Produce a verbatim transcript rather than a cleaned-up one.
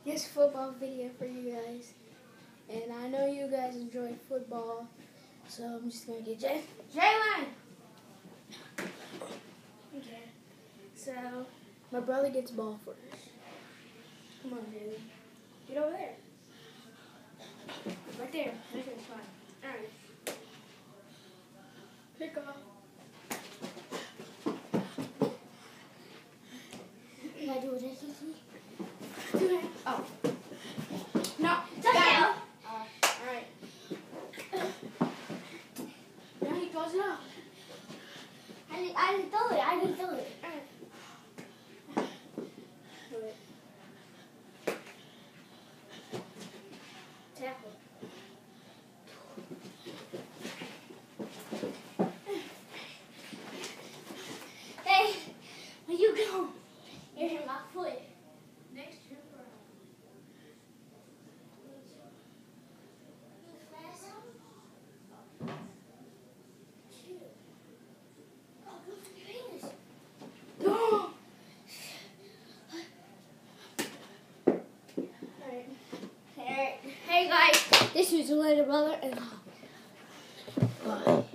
this football video for you guys. And I know you guys enjoy football, so I'm just going to get Jay. Jalen! Okay. So, my brother gets the ball first. Come on, Jalen. Get over there. Right there. That's fine. Alright. Pick off. Can I do it? Do it. Oh. No. Touchdown. Uh, Alright. Now he throws it off. I didn't, I didn't throw it. I didn't throw it. Alright. Do it. Tackle. Hey, where you go? You're in my foot. Next to your brother. Hey guys, this is your little brother and bye.